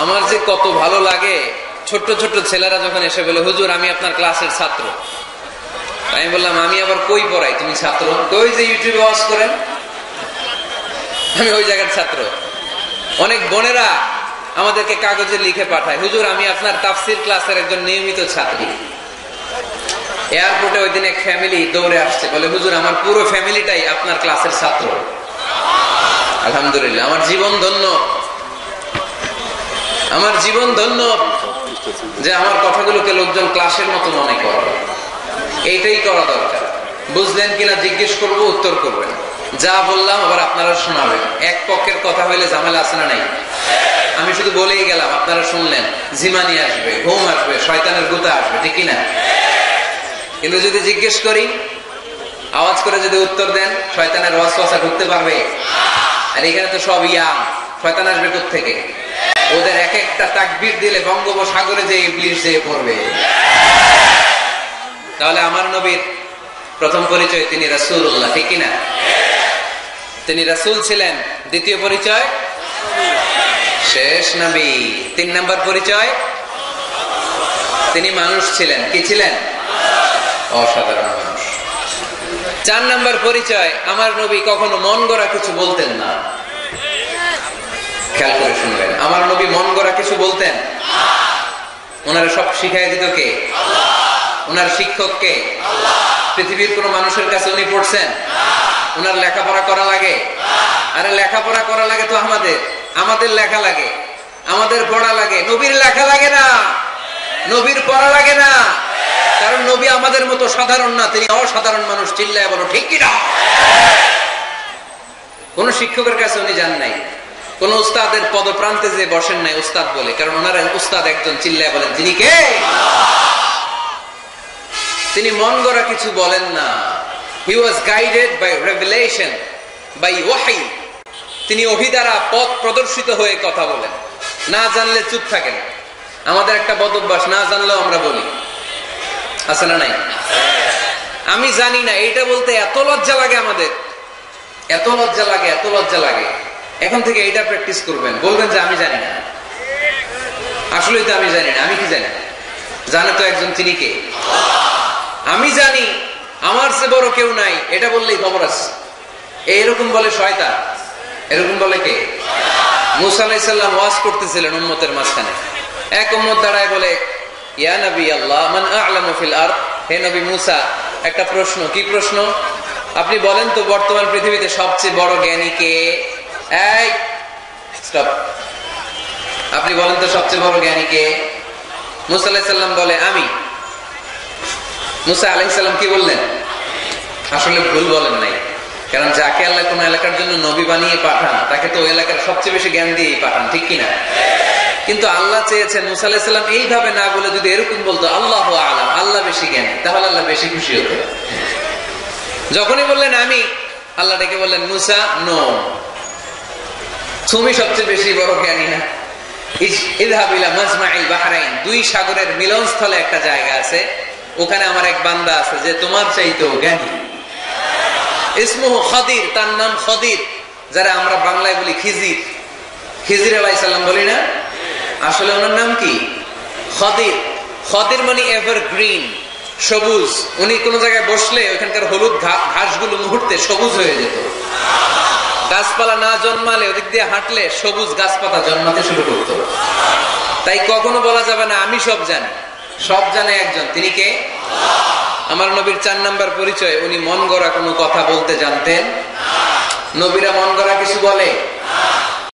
আমার যে কত ভালো লাগে ছোট্ট ছোট্ট ছেলেরা যখন এসে বলে, হুজুর আমি আপনার ক্লাসের ছাত্র। আমি বললাম, আমি আবার কই পড়াই, তুমি ছাত্র? ওই যে ইউটিউবে ওয়াজ করেন, আমি ওই জায়গার ছাত্র। অনেক বোনেরা আমাদেরকে কাগজে লিখে পাঠায়, হুজুর আমি আপনার তাফসীর ক্লাসের একজন নিয়মিত ছাত্রী। এয়ারপোর্টে ওই দিন এক ফ্যামিলি দৌড়ে আসছে, বলে হুজুর আমার পুরো ফ্যামিলিটাই আপনার ক্লাসের ছাত্র। আলহামদুলিল্লাহ, আমার জীবন ধন্য, আমার জীবন ধন্য যে আমার কথাগুলোকে লোকজন ক্লাসের মতো মনে করে। এইটাই করা দরকার। বুঝলেন কিনা জিজ্ঞেস করবো, উত্তর করবেন। যা বললাম আবার আপনারা শোনাবেন। এক পক্ষের কথা হইলে ঝামেলা আছে না নাই? আমি শুধু বলেই গেলাম, আপনারা শুনলেন, ঝিমানি আসবে, ঘুম আসবে, শয়তানের গুতা আসবে, ঠিক কিনা? কিন্তু যদি জিজ্ঞেস করি, আওয়াজ করে যদি উত্তর দেন, শয়তানের ওয়াসওয়াসা ঢুকতে পারবে? আর এখানে তো সব ইয়াং, শয়তান আসবে কোত্থেকে? ওদের এক একটা তাকবীর দিলে বঙ্গোপসাগরে যে ইবলিস যেয়ে পড়বে। তাহলে আমার নবীর প্রথম পরিচয় তিনি রাসূলুল্লাহ, ঠিক কিনা? তিনি রাসূল ছিলেন। দ্বিতীয় পরিচয় শেষ নবী। 3 নম্বর পরিচয় তিনি মানুষ ছিলেন। কি ছিলেন? অসাধারণ মানুষ। 4 নম্বর পরিচয়, আমার নবী কখনো মন গড়া কিছু বলতেন না। খেয়াল করে শুনবেন, আমার নবী মন গড়া কিছু বলতেন? ওনারা সব শিখাই দিত কে? ওনার শিক্ষক কে? পৃথিবীর কোন মানুষের কাছে উনি পড়ছেন? ওনার লেখাপড়া করা লাগে? আরে লেখাপড়া করা লাগে তো আমাদের লেখা লাগে, আমাদের পড়া লাগে। নবীর লেখা লাগে না, নবীর পড়া লাগে না। কারণ নবী আমাদের মতো সাধারণ না, তিনি অসাধারণ মানুষ। চিল্লায় বলো ঠিক কিনা? কোন শিক্ষকের কাছে উনি যান নাই, কোন উস্তাদের পদপ্রান্তে যে বসেন নাই উস্তাদ বলে, কারণ ওনার উস্তাদ একজন। চিল্লায় বলেন তিনি কে? তিনি মন গড়া কিছু বলেন না। He was guided by revelation, by wahy. তিনি ওহী দ্বারা পথ প্রদর্শিত হয়ে কথা বলেন। না জানলে চুপ থাকেন। আমাদের একটা বদ অভ্যাস, না জানলেও আমরা বলি, আছে না নাই? আমি জানি না, এইটা বলতে এত লজ্জা লাগে আমাদের, এত লজ্জা লাগে, এত লজ্জা লাগে। এখন থেকে এইটা প্র্যাকটিস করবেন, বলবেন যে আমি জানি না। আসলেই তো আমি জানি না। আমি কি জানি? জানে তো একজন, তিনি কে? আমি জানি, আমার চেয়ে বড় কেউ নাই, এটা বললেই খবর আছে। এইরকম বলে শয়তান। এরকম বলে কে? মুসা আলাইহিস সালাম ওয়াজ করতেছিলেন উম্মতের মাঝখানে। এক উম্মত দাঁড়ায় বলে, ইয়া নবী আল্লাহ মান আ'লামু ফিল আরদ। হে নবী মুসা, একটা প্রশ্ন। কি প্রশ্ন? আপনি বলেন তো বর্তমান পৃথিবীতে সবচেয়ে বড় জ্ঞানী কে? এই স্টপ। আপনি বলেন তো সবচেয়ে বড় জ্ঞানী কে? মুসা আলাইহিস সালাম বলে আমি। মুসা আলাইহিস সালাম কি বললেন? আসলে ভুল বলেন নাই, কারণ যাকে আল্লাহ কোন এলাকার জন্য নবী বানিয়ে পাঠান, তাকে তো ওই এলাকার সবচেয়ে বেশি জ্ঞান দিয়েই পাঠান, ঠিক কিনা? কিন্তু আল্লাহ চেয়েছেন মুসা আলাইহিস সালাম এইভাবে না বলে যদি এরকম বলতো, আল্লাহু আ'লাম, আল্লাহ বেশি জ্ঞানী, তাহলে আল্লাহ বেশি খুশি হতো। যখনই বললেন আমি, আল্লাহ ডেকে বললেন মুসা নো, তুমি সবচেয়ে বেশি বড় জ্ঞানী না। ইযহাব ইলা মাজমাইল বাহরাইন, 2 সাগরের মিলনস্থলে একটা জায়গা আছে, ওখানে আমার এক বান্দা আছে যে তোমার চাইতেও জ্ঞানী। ইসমুহু খাদির, তার নাম খাদির, যারা আমরা বাংলায় বলি খিজির। খিজির আলাইহিস সালাম বলি না, আসলে ওনার নাম কি? খাদির। খাদির মানে এভারগ্রিন, সবুজ। উনি কোন জায়গায় বসলে ওখানকার হলুদ ঘাসগুলো মুহূর্তে সবুজ হয়ে যেত। গাছপালা না জন্মালে ওদিক দিয়ে হাঁটলে সবুজ গাছপাতা জন্মাতে শুরু করতো। তাই কখনো বলা যাবে না আমি সব জানি। সব জানে একজন, তিনি কে? আমার নবীর 4 নাম্বার পরিচয়, উনি মন গড়া কোনো কথা বলতে জানতেন। নবীরা মন গড়া কিছু বলে?